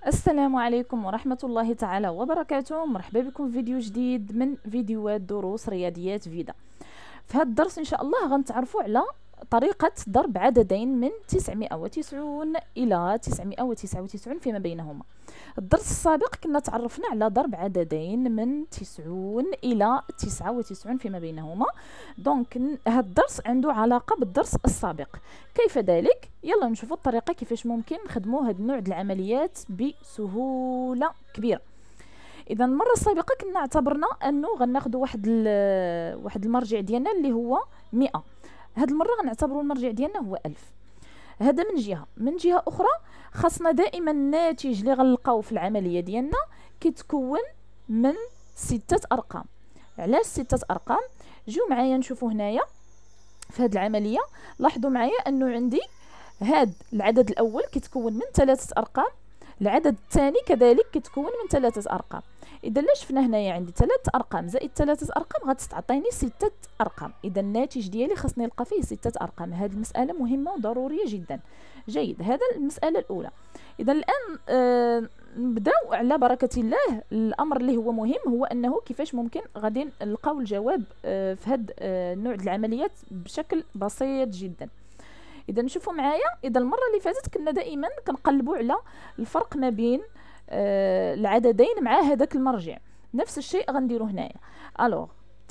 السلام عليكم ورحمة الله تعالى وبركاته. مرحبا بكم في فيديو جديد من فيديوهات دروس رياضيات فيدا. في هذا الدرس إن شاء الله غنتعرفوا على طريقة ضرب عددين من 990 إلى 999 فيما بينهما. الدرس السابق كنا تعرفنا على ضرب عددين من 90 إلى 99 فيما بينهما. دونك هذا الدرس عنده علاقة بالدرس السابق. كيف ذلك؟ يلا نشوفوا الطريقة كيفاش ممكن نخدموا هذا النوع د العمليات بسهولة كبيرة. اذا المره السابقه كنا اعتبرنا انه غناخذوا واحد المرجع ديالنا اللي هو 100. هاد المره غنعتبروا المرجع ديالنا هو 1000. هذا من جهه اخرى خاصنا دائما الناتج اللي غنلقاو في العمليه ديالنا كيتكون من 6 ارقام. علاش 6 ارقام؟ جيو معايا نشوفوا هنايا في هاد العمليه. لاحظوا معايا انه عندي هاد العدد الاول كيتكون من 3 ارقام، العدد الثاني كذلك كيتكون من 3 ارقام. اذا لا شفنا هنايا عندي 3 ارقام زائد 3 ارقام غتعطيني 6 ارقام. اذا الناتج ديالي خاصني نلقى فيه 6 ارقام. هذه المساله مهمه وضروريه جدا. جيد، هذا المساله الاولى. اذا الان نبداو على بركه الله. الامر اللي هو مهم هو انه كيفاش ممكن غادي نلقاو الجواب في هذا النوع ديال العمليات بشكل بسيط جدا. اذا نشوفوا معايا، اذا المره اللي فاتت كنا دائما كنقلبوا على الفرق ما بين العددين مع هذاك المرجع. نفس الشيء غنديروا هنايا. الوغ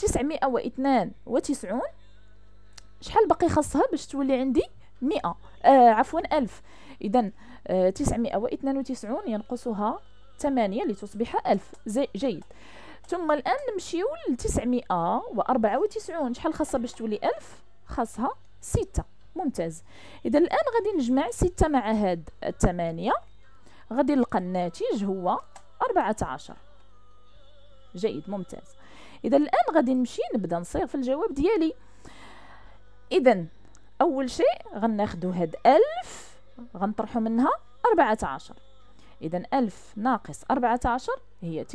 992 شحال باقي خاصها باش تولي عندي 100 عفوا 1000. اذا 992 ينقصها 8 لتصبح 1000. جيد. ثم الان نمشيو ل 994. شحال خاصها باش تولي 1000؟ خاصها 6. ممتاز. اذا الان غادي نجمع 6 مع هاد 8، غادي نلقى الناتج هو 14. جيد، ممتاز. اذا الان غادي نمشي نبدا نصيغ في الجواب ديالي. اذا اول شيء غناخذوا هاد 1000 غنطرحوا منها 14. اذا 1000 ناقص 14 هي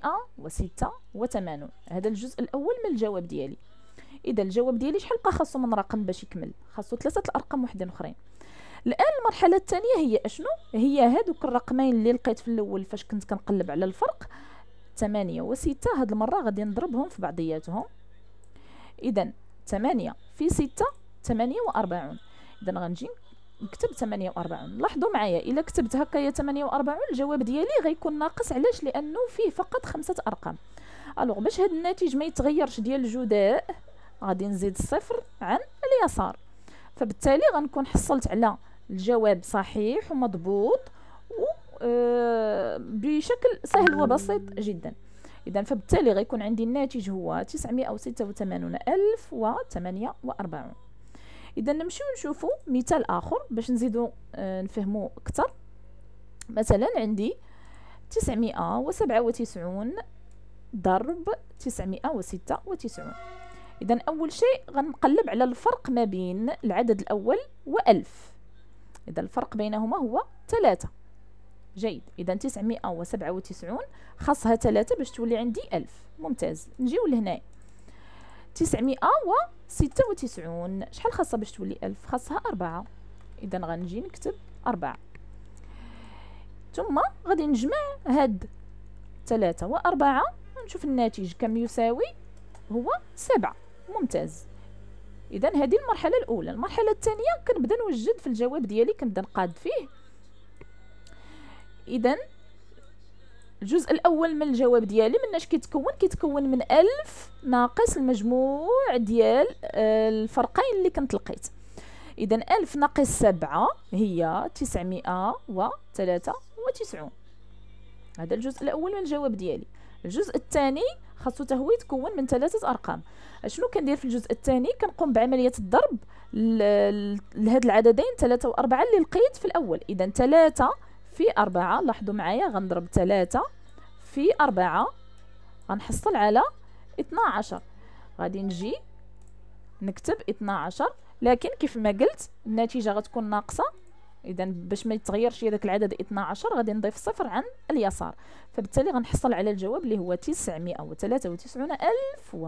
986. هذا الجزء الاول من الجواب ديالي. اذا الجواب ديالي شحال بقى خاصو من رقم باش يكمل؟ خاصو 3 الارقام وحدين اخرين. الان المرحله الثانيه هي اشنو؟ هي هادوك الرقمين اللي لقيت في الاول فاش كنت كنقلب على الفرق 8 و6. هاد المره غادي نضربهم في بعضياتهم. اذا 8 في 6 48. اذا غنجي نكتب 48. لاحظوا معايا الا كتبت هكايا 48 الجواب ديالي غيكون ناقص. علاش؟ لانه فيه فقط 5 ارقام. الوغ باش هاد الناتج ما يتغيرش ديال الجداء غادي نزيد الصفر عن اليسار، فبالتالي غنكون حصلت على الجواب صحيح ومضبوط بشكل سهل وبسيط جدا. اذا فبالتالي غيكون عندي الناتج هو 986,1048. اذا نمشيو نشوفوا مثال اخر باش نزيدو نفهمو اكثر. مثلا عندي 997 ضرب 996. اذا اول شيء غنقلب على الفرق ما بين العدد الاول و1000. اذا الفرق بينهما هو 3. جيد. اذا 997 خاصها 3 باش تولي عندي 1000. ممتاز. نجيو لهنا 996 شحال خاصها باش تولي 1000؟ خاصها 4. اذا غنجي نكتب 4. ثم غادي نجمع هاد 3 و4 ونشوف الناتج كم يساوي. هو 7. ممتاز. اذا هذه المرحله الاولى. المرحله الثانيه كنبدا نوجد في الجواب ديالي، كنبدا نقاد فيه. اذا الجزء الاول من الجواب ديالي مناش كيتكون من 1000 ناقص المجموع ديال الفرقين اللي كنت لقيت. اذا 1000 ناقص 7 هي 993. هذا الجزء الاول من الجواب ديالي. الجزء الثاني خاصو حتى هو يتكون من 3 ارقام. اشنو كندير في الجزء الثاني؟ كنقوم بعمليه الضرب لهاد العددين 3 و4 اللي لقيت في الاول. اذا 3 في 4، لاحظوا معايا غنضرب 3 في 4 غنحصل على 12. غادي نجي نكتب 12، لكن كيف ما قلت النتيجه غتكون ناقصه. اذا باش ما يتغيرش هذاك العدد 12 غادي نضيف صفر عن اليسار، فبالتالي غنحصل على الجواب اللي هو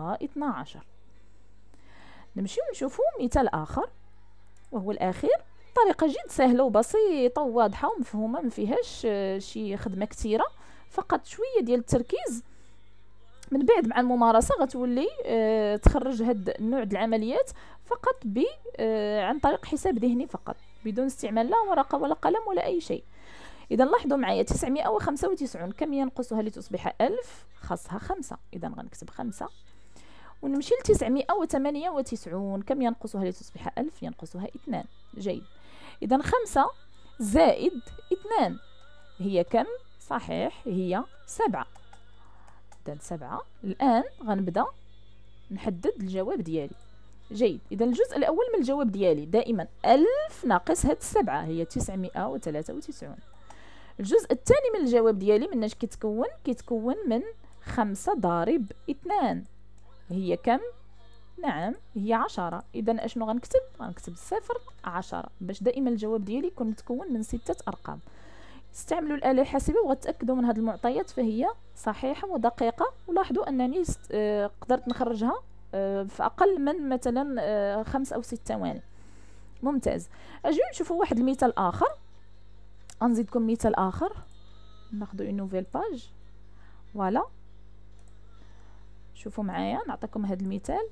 993,012. نمشيو نشوفوا مثال اخر وهو الاخير. طريقه جد سهله وبسيطه وواضحه ومفهومه، ما فيهاش شي خدمه كثيره، فقط شويه ديال التركيز. من بعد مع الممارسه غتولي تخرج هاد النوع ديال العمليات فقط عن طريق حساب ذهني فقط، بدون استعمال لا ورقه ولا قلم ولا اي شيء. اذا لاحظوا معايا 995 كم ينقصها لتصبح 1000؟ خاصها 5، اذا غنكتب 5. ونمشي ل 998 كم ينقصها لتصبح 1000؟ ينقصها 2. جيد. اذا 5 زائد 2 هي كم؟ صحيح هي 7. إذا 7. الآن غنبدا نحدد الجواب ديالي. جيد. إذا الجزء الأول من الجواب ديالي دائما 1000 ناقص هاد 7 هي 993. الجزء الثاني من الجواب ديالي مناش كيتكون؟ كيتكون من 5 ضارب 2 هي كم؟ نعم هي 10. إذا أشنو غنكتب؟ غنكتب 0 10 باش دائما الجواب ديالي يكون متكون من 6 أرقام. استعملوا الآلة الحاسبة وغتأكدوا من هذه المعطيات فهي صحيحة ودقيقة. ولاحظوا أنني قدرت نخرجها في أقل من مثلا 5 أو 6 ثواني. ممتاز. أجيو نشوفوا واحد المثال آخر. غنزيدكم مثال آخر. ناخذوا اون نوفيل باج. فوالا شوفوا معايا نعطيكم هذا المثال.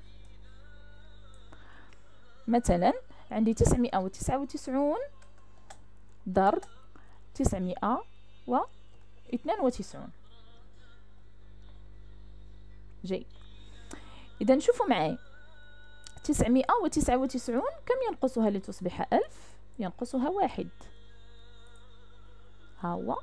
مثلا عندي 999 ضرب 992. جيد. إذا شوفوا معي 999 كم ينقصها لتصبح 1000؟ ينقصها 1. ها هو.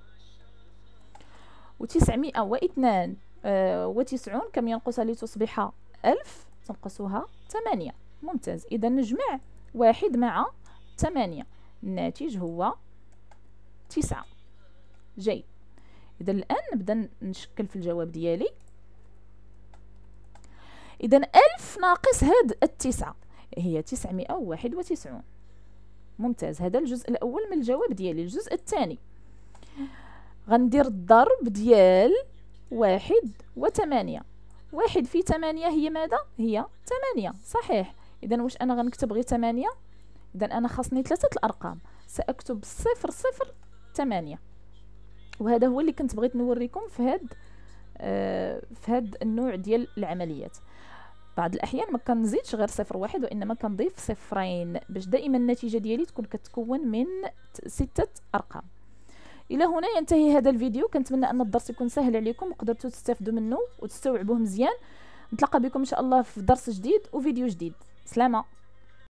و992 كم ينقصها لتصبح 1000؟ تنقصها 8. ممتاز. إذا نجمع 1 مع 8 الناتج هو 9. جيد. إذا الآن نبدأ نشكل في الجواب ديالي. إذا 1000 ناقص هاد 9 هي 991. ممتاز. هذا الجزء الأول من الجواب ديالي. الجزء الثاني غندير الضرب ديال 1 و8. 1 في 8 هي ماذا؟ هي 8. صحيح. إذا واش أنا غنكتب غير 8؟ إذا أنا خاصني 3 الأرقام. سأكتب 008. وهذا هو اللي كنت بغيت نوريكم في هاد النوع ديال العمليات. بعض الأحيان ما كنزيدش غير 01 وإنما كنضيف 0 باش دائما النتيجة ديالي تكون من 6 أرقام. إلى هنا ينتهي هذا الفيديو. كنتمنى أن الدرس يكون سهل عليكم وقدرتوا تستافدوا منه وتستوعبوه مزيان. نتلاقى بكم إن شاء الله في درس جديد وفيديو جديد. سلامة.